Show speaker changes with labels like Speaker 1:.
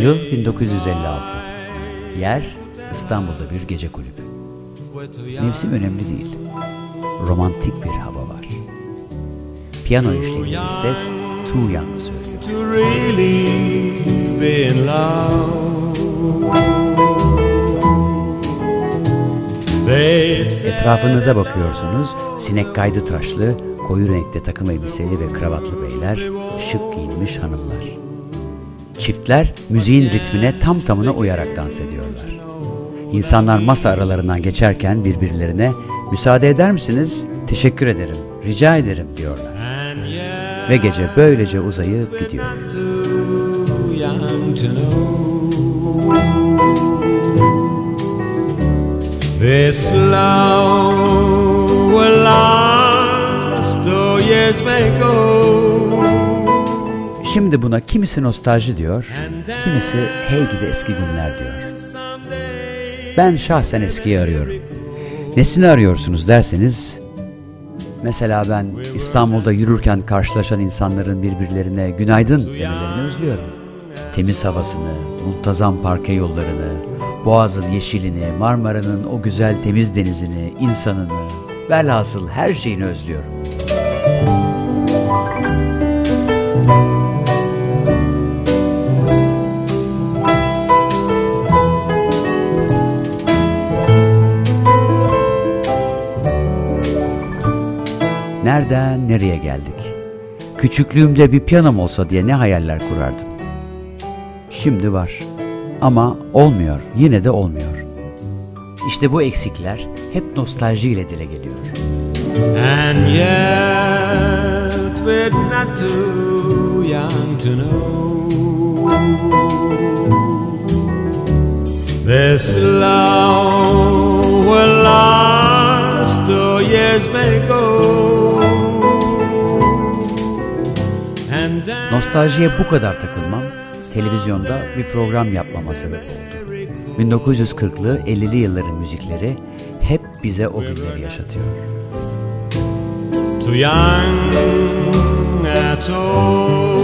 Speaker 1: Yıl 1956. Yer İstanbul'da bir gece kulübü. Mevsim önemli değil. Romantik bir hava var. Piyano eşliğinde bir ses Too Young'ı söylüyor. Etrafınıza bakıyorsunuz, sinek kaydı tıraşlı, koyu renkte takım elbiseli ve kravatlı beyler, şık giyinmiş hanımlar. Çiftler müziğin ritmine tam tamına uyarak dans ediyorlar. İnsanlar masa aralarından geçerken birbirlerine "Müsaade eder misiniz? Teşekkür ederim, rica ederim" diyorlar. Ve gece böylece uzayıp gidiyor. This love will last, though years may go. Şimdi buna kimisi nostalji diyor, kimisi hey gidi eski günler diyor. Ben şahsen eskiyi arıyorum. Nesini arıyorsunuz derseniz, mesela ben İstanbul'da yürürken karşılaşan insanların birbirlerine günaydın demelerini özlüyorum. Temiz havasını, muntazam parke yollarını, Boğaz'ın yeşilini, Marmara'nın o güzel temiz denizini, insanını, velhasıl her şeyini özlüyorum. Nereden nereye geldik? Küçüklüğümde bir piyanom olsa diye ne hayaller kurardım. Şimdi var. Ama olmuyor, yine de olmuyor. İşte bu eksikler hep nostaljiyle dile geliyor. And yet we're not too young to know this love will last, though years may go. Nostaljiye bu kadar takılmam, televizyonda bir program yapmama sebep oldu. 1940'lı 50'li yılların müzikleri hep bize o günleri yaşatıyor. Too young at all.